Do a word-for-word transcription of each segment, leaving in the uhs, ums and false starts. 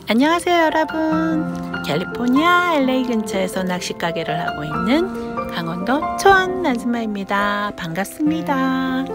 안녕하세요 여러분. 캘리포니아 엘에이 근처에서 낚시 가게를 하고 있는 강원도 초원 아줌마입니다. 반갑습니다.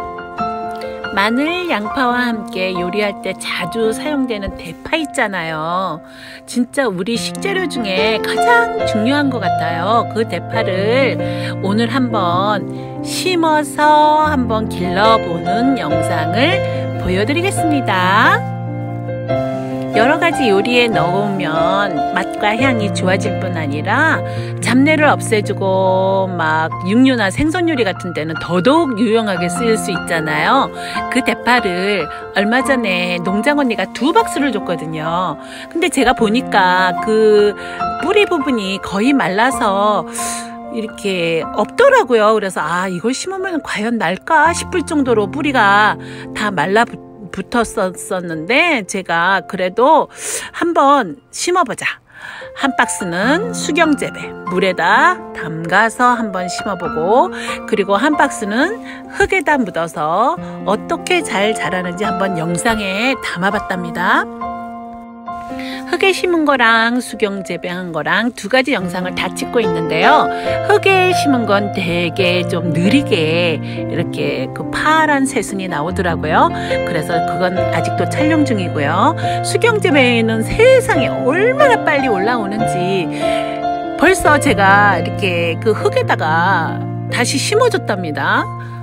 마늘, 양파와 함께 요리할 때 자주 사용되는 대파 있잖아요. 진짜 우리 식재료 중에 가장 중요한 것 같아요. 그 대파를 오늘 한번 심어서 한번 길러보는 영상을 보여드리겠습니다. 여러가지 요리에 넣으면 맛과 향이 좋아질 뿐 아니라 잡내를 없애주고 막 육류나 생선 요리 같은 데는 더더욱 유용하게 쓰일 수 있잖아요. 그 대파를 얼마 전에 농장 언니가 두 박스를 줬거든요. 근데 제가 보니까 그 뿌리 부분이 거의 말라서 이렇게 없더라고요. 그래서 아 이걸 심으면 과연 날까 싶을 정도로 뿌리가 다 말라붙 붙었었는데 제가 그래도 한번 심어보자. 한 박스는 수경재배 물에다 담가서 한번 심어보고, 그리고 한 박스는 흙에다 묻어서 어떻게 잘 자라는지 한번 영상에 담아봤답니다. 흙에 심은 거랑 수경 재배한 거랑 두 가지 영상을 다 찍고 있는데요. 흙에 심은 건 되게 좀 느리게 이렇게 그 파란 새순이 나오더라고요. 그래서 그건 아직도 촬영 중이고요. 수경 재배는 세상에 얼마나 빨리 올라오는지 벌써 제가 이렇게 그 흙에다가 다시 심어줬답니다.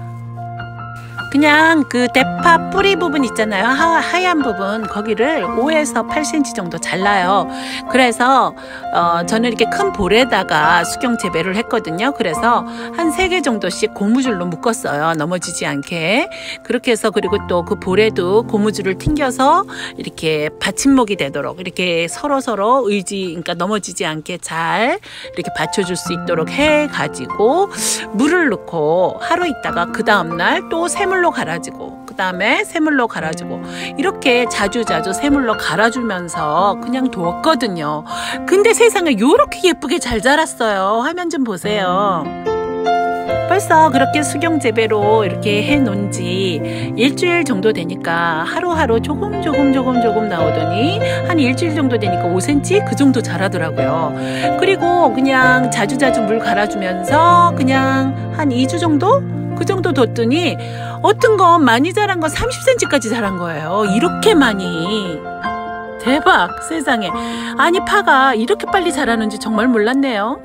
그냥 그 대파 뿌리 부분 있잖아요. 하, 하얀 부분 거기를 오에서 팔 센티미터 정도 잘라요. 그래서 어, 저는 이렇게 큰 볼에다가 수경 재배를 했거든요. 그래서 한 세 개 정도씩 고무줄로 묶었어요. 넘어지지 않게. 그렇게 해서 그리고 또 그 볼에도 고무줄을 튕겨서 이렇게 받침목이 되도록 이렇게 서로서로 의지, 그러니까 넘어지지 않게 잘 이렇게 받쳐줄 수 있도록 해가지고 물을 넣고 하루 있다가 그 다음날 또 새물로 갈아주고 그 다음에 새물로 갈아주고 이렇게 자주자주 새물로 갈아주면서 그냥 두었거든요. 근데 세상에 이렇게 예쁘게 잘 자랐어요. 화면 좀 보세요. 벌써 그렇게 수경 재배로 이렇게 해 놓은 지 일주일 정도 되니까 하루하루 조금 조금 조금 조금 나오더니 한 일주일 정도 되니까 오 센티미터 그 정도 자라더라고요. 그리고 그냥 자주자주 물 갈아주면서 그냥 한 이 주 정도? 그 정도 뒀더니 어떤 건 많이 자란 건 삼십 센티미터까지 자란 거예요. 이렇게 많이. 대박 세상에. 아니 파가 이렇게 빨리 자라는지 정말 몰랐네요.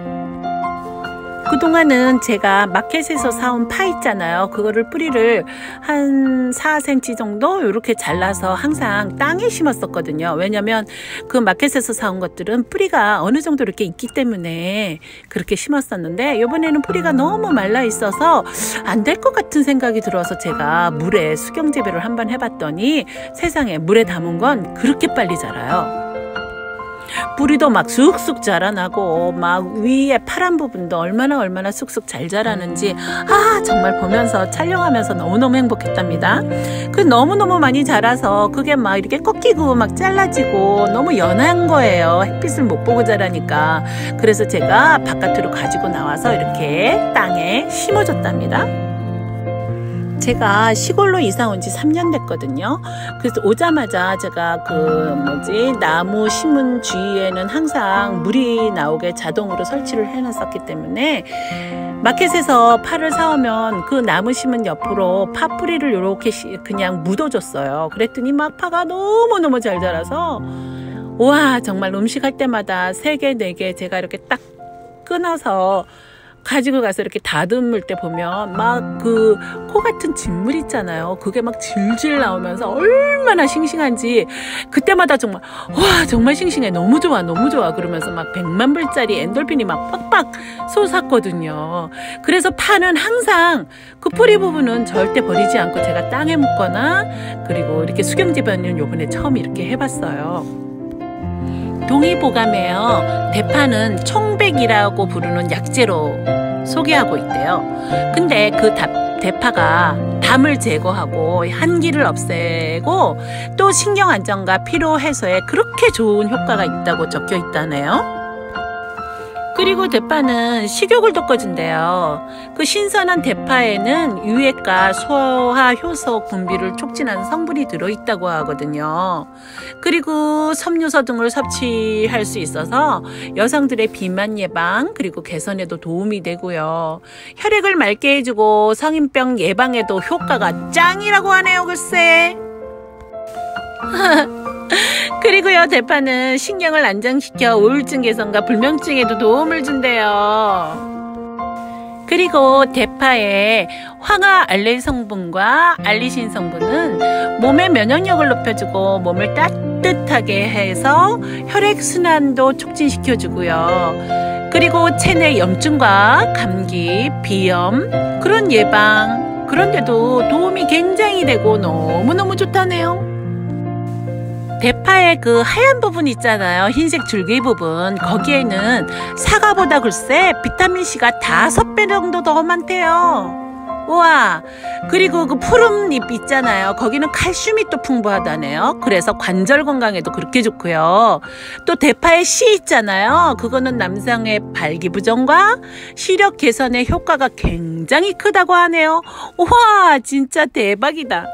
그동안은 제가 마켓에서 사온 파 있잖아요. 그거를 뿌리를 한 사 센티미터 정도 이렇게 잘라서 항상 땅에 심었었거든요. 왜냐면 그 마켓에서 사온 것들은 뿌리가 어느 정도 이렇게 있기 때문에 그렇게 심었었는데 이번에는 뿌리가 너무 말라 있어서 안 될 것 같은 생각이 들어서 제가 물에 수경 재배를 한번 해봤더니 세상에 물에 담은 건 그렇게 빨리 자라요. 뿌리도 막 쑥쑥 자라나고 막 위에 파란 부분도 얼마나 얼마나 쑥쑥 잘 자라는지 아 정말 보면서 촬영하면서 너무너무 행복했답니다. 그 너무너무 많이 자라서 그게 막 이렇게 꺾이고 막 잘라지고 너무 연한 거예요. 햇빛을 못 보고 자라니까. 그래서 제가 바깥으로 가지고 나와서 이렇게 땅에 심어줬답니다. 제가 시골로 이사 온 지 삼 년 됐거든요. 그래서 오자마자 제가 그 뭐지 나무 심은 주위에는 항상 물이 나오게 자동으로 설치를 해놨었기 때문에 마켓에서 파를 사오면 그 나무 심은 옆으로 파 뿌리를 이렇게 그냥 묻어줬어요. 그랬더니 막 파가 너무너무 잘 자라서 와 정말 음식할 때마다 세 개, 네 개 제가 이렇게 딱 끊어서 가지고 가서 이렇게 다듬을 때 보면 막 그 코 같은 진물 있잖아요. 그게 막 질질 나오면서 얼마나 싱싱한지 그때마다 정말 와 정말 싱싱해 너무 좋아 너무 좋아 그러면서 막 백만 불짜리 엔돌핀이 막 빡빡 솟았거든요. 그래서 파는 항상 그 뿌리 부분은 절대 버리지 않고 제가 땅에 묻거나 그리고 이렇게 수경 재배는 요번에 처음 이렇게 해봤어요. 동의보감에요. 대파는 청백이라고 부르는 약재로 소개하고 있대요. 근데 그 대파가 담을 제거하고 한기를 없애고 또 신경 안정과 피로 해소에 그렇게 좋은 효과가 있다고 적혀 있다네요. 그리고 대파는 식욕을 돋궈준대요. 그 신선한 대파에는 유액과 소화 효소 분비를 촉진하는 성분이 들어있다고 하거든요. 그리고 섬유소 등을 섭취할 수 있어서 여성들의 비만 예방 그리고 개선에도 도움이 되고요. 혈액을 맑게 해주고 성인병 예방에도 효과가 짱이라고 하네요. 글쎄. 그리고요, 대파는 신경을 안정시켜 우울증 개선과 불면증에도 도움을 준대요. 그리고 대파의 황화 알레 성분과 알리신 성분은 몸의 면역력을 높여주고 몸을 따뜻하게 해서 혈액순환도 촉진시켜주고요. 그리고 체내 염증과 감기, 비염, 그런 예방, 그런데도 도움이 굉장히 되고 너무너무 좋다네요. 대파의 그 하얀 부분 있잖아요. 흰색 줄기 부분. 거기에는 사과보다 글쎄 비타민C가 다섯 배 정도 더 많대요. 우와. 그리고 그 푸른 잎 있잖아요. 거기는 칼슘이 또 풍부하다네요. 그래서 관절 건강에도 그렇게 좋고요. 또 대파의 씨 있잖아요. 그거는 남성의 발기부전과 시력 개선에 효과가 굉장히 크다고 하네요. 우와, 진짜 대박이다.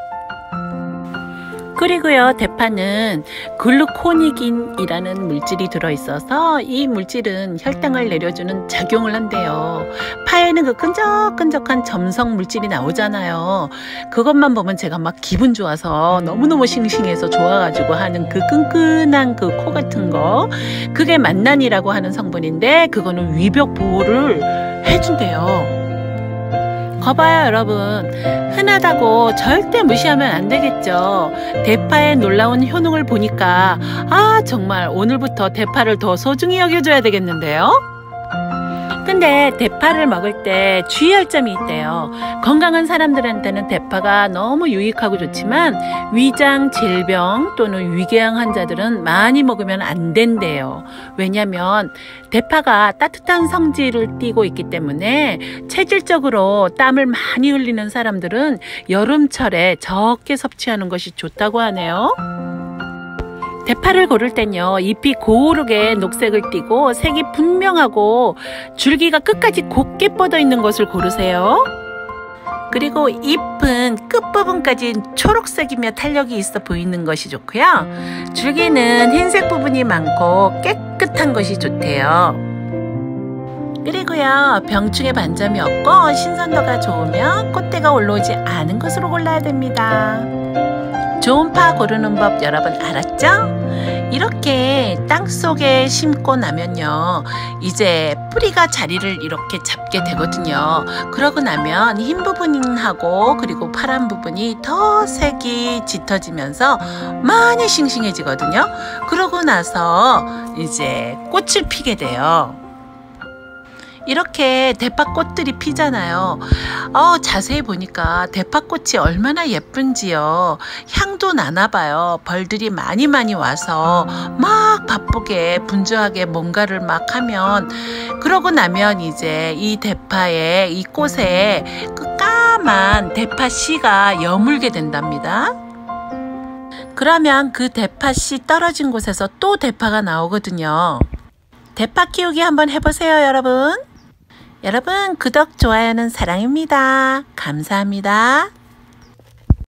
그리고요, 대파는 글루코니긴이라는 물질이 들어있어서 이 물질은 혈당을 내려주는 작용을 한대요. 파에는 그 끈적끈적한 점성 물질이 나오잖아요. 그것만 보면 제가 막 기분 좋아서 너무너무 싱싱해서 좋아가지고 하는 그 끈끈한 그 코 같은 거, 그게 만난이라고 하는 성분인데 그거는 위벽 보호를 해준대요. 거봐요, 여러분. 흔하다고 절대 무시하면 안 되겠죠. 대파의 놀라운 효능을 보니까 아, 정말 오늘부터 대파를 더 소중히 여겨줘야 되겠는데요. 근데 대파를 먹을 때 주의할 점이 있대요. 건강한 사람들한테는 대파가 너무 유익하고 좋지만 위장 질병 또는 위궤양 환자들은 많이 먹으면 안 된대요. 왜냐하면 대파가 따뜻한 성질을 띠고 있기 때문에 체질적으로 땀을 많이 흘리는 사람들은 여름철에 적게 섭취하는 것이 좋다고 하네요. 대파를 고를 땐요, 잎이 고르게 녹색을 띠고 색이 분명하고 줄기가 끝까지 곱게 뻗어 있는 것을 고르세요. 그리고 잎은 끝부분까지 초록색이며 탄력이 있어 보이는 것이 좋고요. 줄기는 흰색 부분이 많고 깨끗한 것이 좋대요. 그리고요, 병충해 반점이 없고 신선도가 좋으며 꽃대가 올라오지 않은 것으로 골라야 됩니다. 좋은 파 고르는 법 여러분 알았죠? 이렇게 땅속에 심고 나면요, 이제 뿌리가 자리를 이렇게 잡게 되거든요. 그러고 나면 흰 부분하고 그리고 파란 부분이 더 색이 짙어지면서 많이 싱싱해지거든요. 그러고 나서 이제 꽃을 피게 돼요. 이렇게 대파꽃들이 피잖아요. 어, 자세히 보니까 대파꽃이 얼마나 예쁜지요. 향도 나나봐요. 벌들이 많이 많이 와서 막 바쁘게 분주하게 뭔가를 막 하면, 그러고 나면 이제 이 대파에, 이 꽃에 그 까만 대파씨가 여물게 된답니다. 그러면 그 대파씨 떨어진 곳에서 또 대파가 나오거든요. 대파 키우기 한번 해보세요, 여러분. 여러분, 구독, 좋아요는 사랑입니다. 감사합니다.